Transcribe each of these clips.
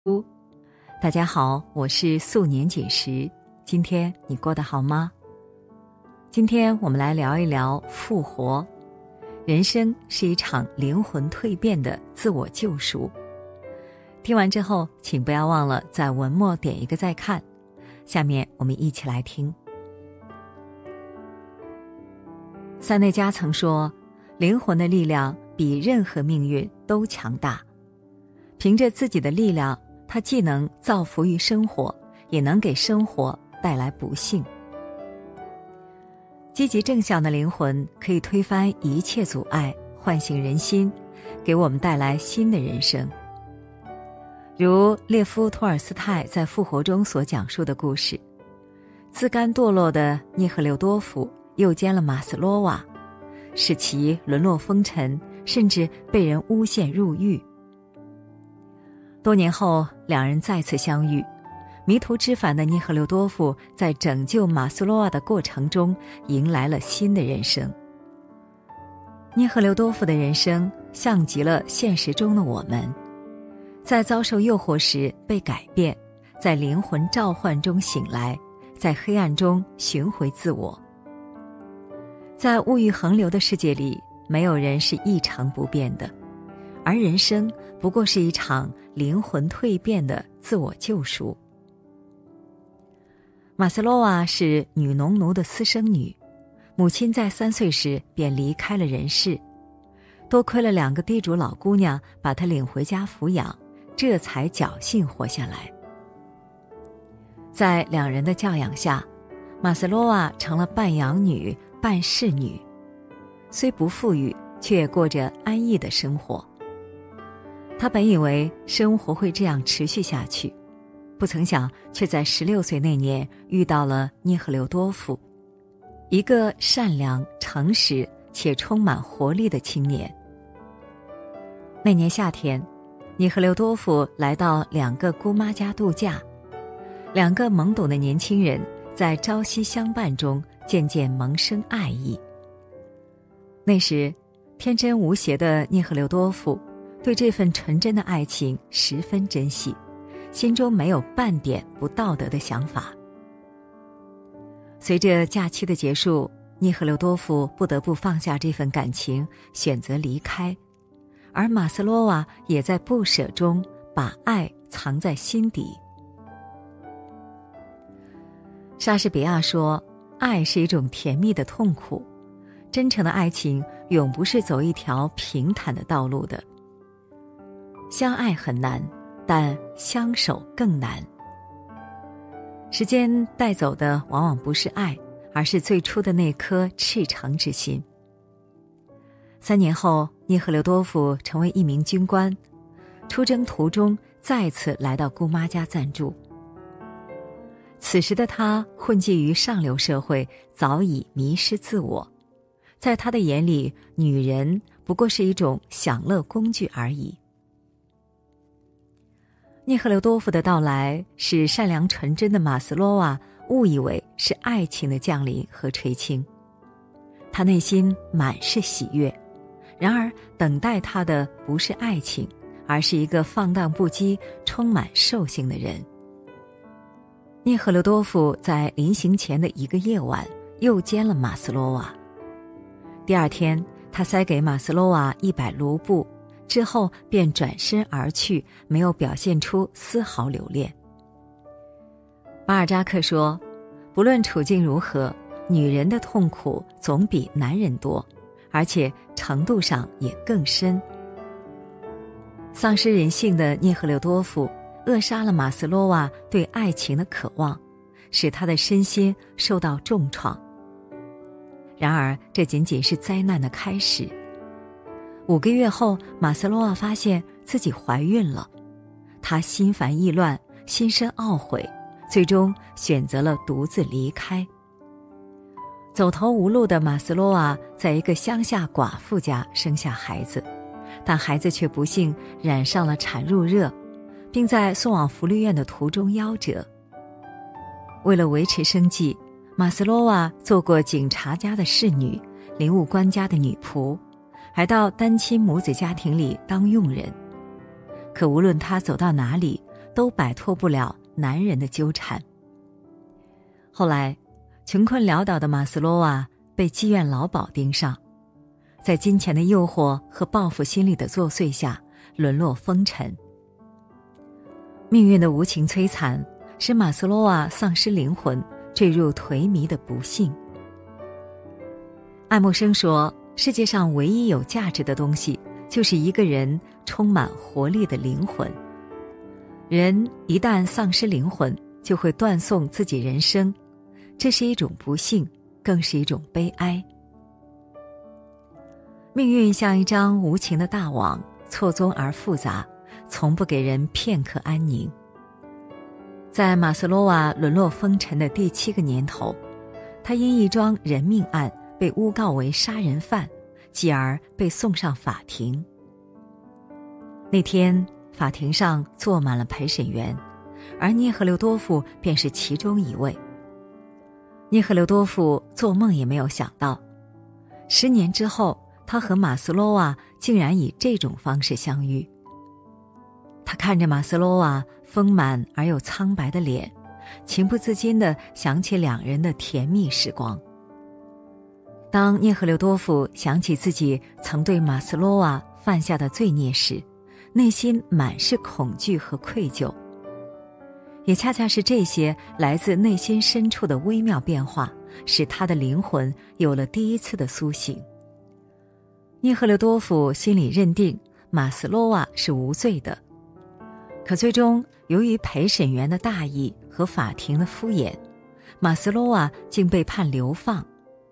大家好，我是素年锦时。今天你过得好吗？今天我们来聊一聊复活。人生是一场灵魂蜕变的自我救赎。听完之后，请不要忘了在文末点一个再看。下面我们一起来听。塞内加曾说，灵魂的力量比任何命运都强大。凭着自己的力量，他既能造福于生活，也能给生活带来不幸。积极正向的灵魂可以推翻一切阻碍，唤醒人心，给我们带来新的人生。如列夫·托尔斯泰在《复活》中所讲述的故事，自甘堕落的涅赫留多夫诱奸了马斯洛娃，使其沦落风尘，甚至被人诬陷入狱。多年后，两人再次相遇，迷途知返的涅赫留多夫在拯救马斯洛娃的过程中迎来了新的人生。涅赫留多夫的人生像极了现实中的我们，在遭受诱惑时被改变，在灵魂召唤中醒来，在黑暗中寻回自我。在物欲横流的世界里，没有人是一成不变的，而人生不过是一场灵魂蜕变的自我救赎。马斯洛娃是女农奴的私生女，母亲在3岁时便离开了人世，多亏了2个地主老姑娘把她领回家抚养，这才侥幸活下来。在2人的教养下，马斯洛娃成了半养女半侍女，虽不富裕，却也过着安逸的生活。她本以为生活会这样持续下去，不曾想却在16岁那年遇到了涅赫留多夫，一个善良、诚实且充满活力的青年。那年夏天，涅赫留多夫来到2个姑妈家度假，2个懵懂的年轻人在朝夕相伴中渐渐萌生爱意。那时，天真无邪的涅赫留多夫对这份纯真的爱情十分珍惜，心中没有半点不道德的想法。随着假期的结束，涅赫留多夫不得不放下这份感情，选择离开，而马斯洛娃也在不舍中把爱藏在心底。莎士比亚说，爱是一种甜蜜的痛苦，真诚的爱情永不是走一条平坦的道路的。相爱很难，但相守更难。时间带走的往往不是爱，而是最初的那颗赤诚之心。3年后，涅赫留多夫成为一名军官，出征途中再次来到姑妈家暂住。此时的他混迹于上流社会，早已迷失自我，在他的眼里，女人不过是一种享乐工具而已。涅赫留多夫的到来使善良纯真的马斯洛娃误以为是爱情的降临和垂青，他内心满是喜悦，然而等待他的不是爱情，而是一个放荡不羁、充满兽性的人。涅赫留多夫在临行前的一个夜晚诱奸了马斯洛娃。第2天，他塞给马斯洛娃100卢布，之后便转身而去，没有表现出丝毫留恋。巴尔扎克说，不论处境如何，女人的痛苦总比男人多，而且程度上也更深。丧失人性的涅赫留多夫扼杀了马斯洛娃对爱情的渴望，使他的身心受到重创。然而，这仅仅是灾难的开始。5个月后，马斯洛娃发现自己怀孕了，她心烦意乱，心生懊悔，最终选择了独自离开。走投无路的马斯洛娃在一个乡下寡妇家生下孩子，但孩子却不幸染上了产褥热，并在送往福利院的途中夭折。为了维持生计，马斯洛娃做过警察家的侍女，领务官家的女仆，还到单亲母子家庭里当佣人。可无论她走到哪里， 都摆脱不了男人的纠缠。后来，穷困潦倒的马斯洛娃被妓院老鸨盯上，在金钱的诱惑和报复心理的作祟下，沦落风尘。命运的无情摧残，使马斯洛娃丧失灵魂，坠入颓靡的不幸。爱默生说，世界上唯一有价值的东西，就是一个人充满活力的灵魂。人一旦丧失灵魂，就会断送自己人生，这是一种不幸，更是一种悲哀。命运像一张无情的大网，错综而复杂，从不给人片刻安宁。在马斯洛娃沦落风尘的第7个年头，他因一桩人命案被诬告为杀人犯，继而被送上法庭。那天，法庭上坐满了陪审员，而涅赫留多夫便是其中一位。涅赫留多夫做梦也没有想到，10年之后，他和马斯洛娃竟然以这种方式相遇。他看着马斯洛娃丰满而又苍白的脸，情不自禁地想起2人的甜蜜时光。当涅赫留多夫想起自己曾对马斯洛娃犯下的罪孽时，内心满是恐惧和愧疚。也恰恰是这些来自内心深处的微妙变化，使他的灵魂有了第一次的苏醒。涅赫留多夫心里认定马斯洛娃是无罪的，可最终由于陪审员的大意和法庭的敷衍，马斯洛娃竟被判流放。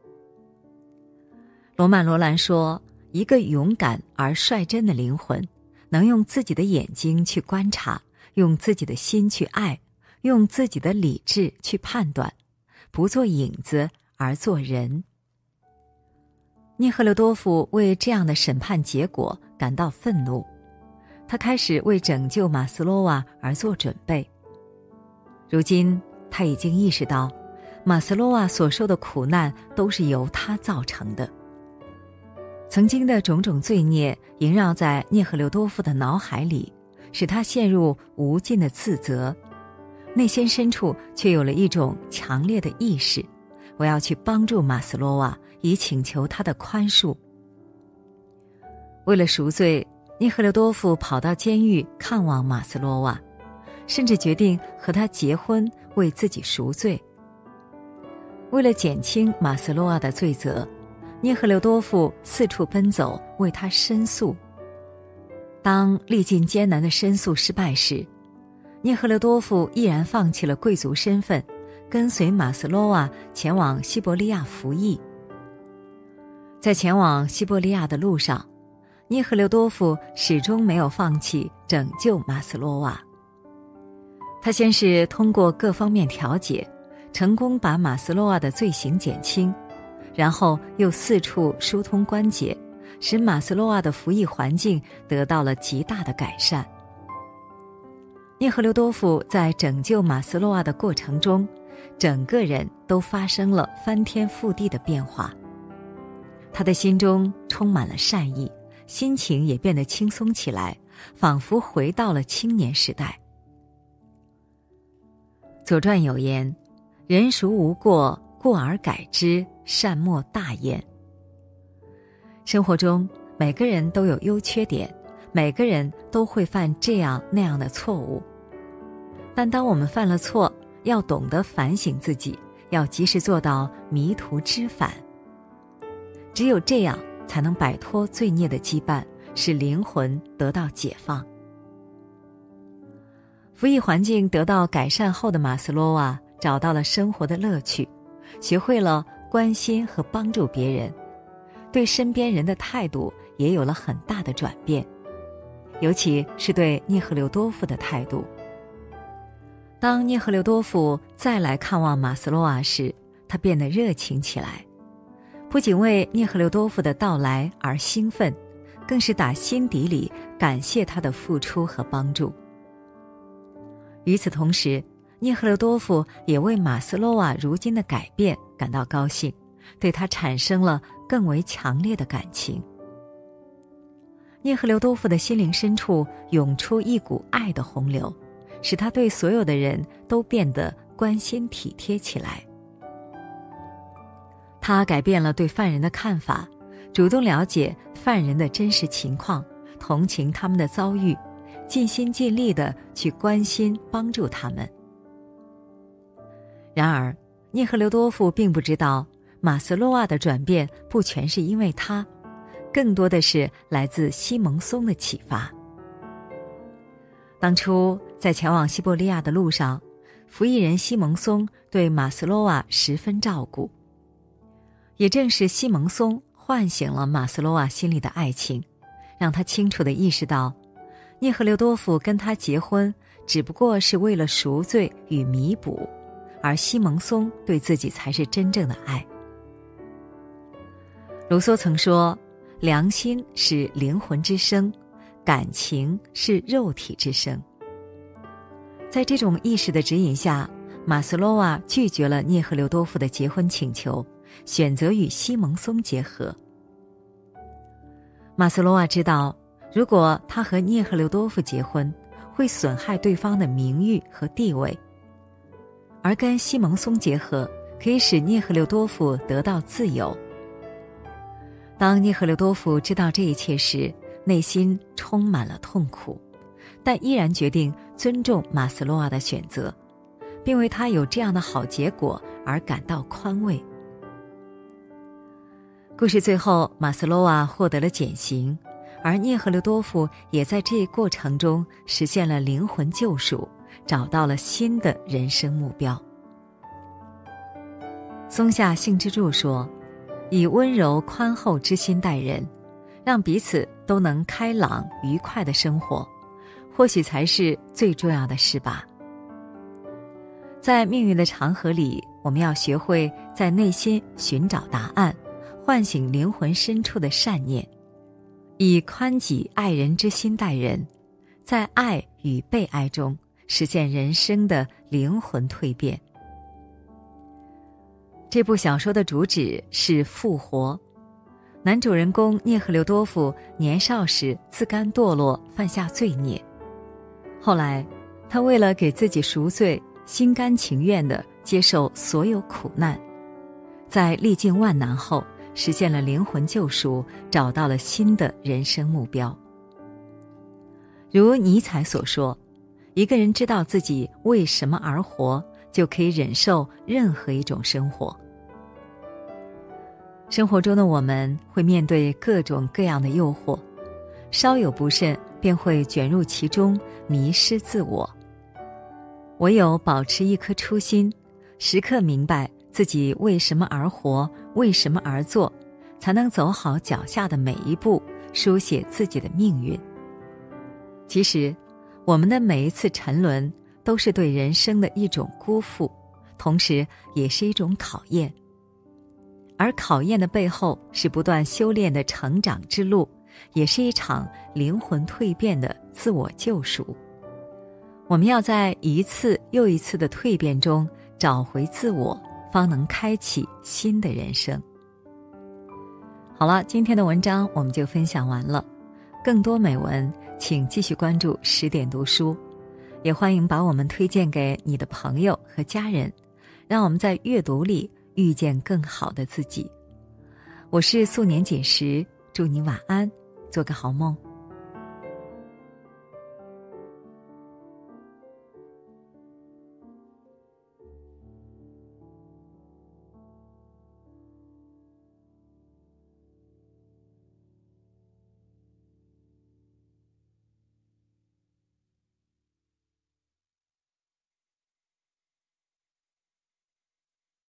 罗曼·罗兰说，一个勇敢而率真的灵魂，能用自己的眼睛去观察，用自己的心去爱，用自己的理智去判断，不做影子而做人。涅赫留多夫为这样的审判结果感到愤怒，他开始为拯救马斯洛娃而做准备。如今他已经意识到，马斯洛娃所受的苦难都是由他造成的。曾经的种种罪孽萦绕在涅赫留多夫的脑海里，使他陷入无尽的自责，内心深处却有了一种强烈的意识，我要去帮助马斯洛娃，以请求他的宽恕。为了赎罪，涅赫留多夫跑到监狱看望马斯洛娃，甚至决定和他结婚，为自己赎罪。为了减轻马斯洛娃的罪责，涅赫留多夫四处奔走，为他申诉。当历尽艰难的申诉失败时，涅赫留多夫毅然放弃了贵族身份，跟随马斯洛娃前往西伯利亚服役。在前往西伯利亚的路上，涅赫留多夫始终没有放弃拯救马斯洛娃。他先是通过各方面调解，成功把马斯洛娃的罪行减轻，然后又四处疏通关节，使马斯洛娃的服役环境得到了极大的改善。涅赫留多夫在拯救马斯洛娃的过程中，整个人都发生了翻天覆地的变化。他的心中充满了善意，心情也变得轻松起来，仿佛回到了青年时代。左传有言，人孰无过，过而改之，善莫大焉。生活中每个人都有优缺点，每个人都会犯这样那样的错误，但当我们犯了错，要懂得反省自己，要及时做到迷途知返。只有这样才能摆脱罪孽的羁绊，使灵魂得到解放。服役环境得到改善后的马斯洛娃找到了生活的乐趣，学会了关心和帮助别人，对身边人的态度也有了很大的转变，尤其是对涅赫留多夫的态度。当涅赫留多夫再来看望马斯洛娃时，他变得热情起来，不仅为涅赫留多夫的到来而兴奋，更是打心底里感谢他的付出和帮助。与此同时，涅赫留多夫也为马斯洛娃如今的改变感到高兴，对他产生了更为强烈的感情。涅赫留多夫的心灵深处涌出一股爱的洪流， 使他对所有的人都变得关心体贴起来。他改变了对犯人的看法，主动了解犯人的真实情况，同情他们的遭遇，尽心尽力地去关心帮助他们。然而涅赫留多夫并不知道，马斯洛瓦的转变不全是因为他，更多的是来自西蒙松的启发。当初在前往西伯利亚的路上，服役人西蒙松对马斯洛瓦十分照顾。也正是西蒙松唤醒了马斯洛瓦心里的爱情，让他清楚地意识到，涅赫留多夫跟他结婚只不过是为了赎罪与弥补，而西蒙松对自己才是真正的爱。卢梭曾说，良心是灵魂之声，感情是肉体之声。在这种意识的指引下，马斯洛瓦拒绝了涅赫留多夫的结婚请求，选择与西蒙松结合。马斯洛瓦知道，如果他和涅赫留多夫结婚，会损害对方的名誉和地位，而跟西蒙松结合，可以使涅赫留多夫得到自由。当涅赫留多夫知道这一切时，内心充满了痛苦，但依然决定尊重马斯洛瓦的选择，并为他有这样的好结果而感到宽慰。故事最后，马斯洛瓦获得了减刑，而涅赫留多夫也在这一过程中实现了灵魂救赎，找到了新的人生目标。松下幸之助说，以温柔宽厚之心待人，让彼此都能开朗愉快地生活，或许才是最重要的事吧。在命运的长河里，我们要学会在内心寻找答案，唤醒灵魂深处的善念，以宽己爱人之心待人，在爱与被爱中实现人生的灵魂蜕变。这部小说的主旨是复活。男主人公涅赫留多夫年少时自甘堕落，犯下罪孽，后来他为了给自己赎罪，心甘情愿地接受所有苦难，在历尽万难后实现了灵魂救赎，找到了新的人生目标。如尼采所说，一个人知道自己为什么而活，就可以忍受任何一种生活。生活中的我们会面对各种各样的诱惑，稍有不慎便会卷入其中，迷失自我。唯有保持一颗初心，时刻明白自己为什么而活，为什么而做，才能走好脚下的每一步，书写自己的命运。其实，我们的每一次沉沦，都是对人生的一种辜负，同时也是一种考验。而考验的背后是不断修炼的成长之路，也是一场灵魂蜕变的自我救赎。我们要在一次又一次的蜕变中找回自我，方能开启新的人生。好了，今天的文章我们就分享完了。更多美文，请继续关注10点读书，也欢迎把我们推荐给你的朋友和家人，让我们在阅读里遇见更好的自己。我是素年锦时，祝你晚安，做个好梦。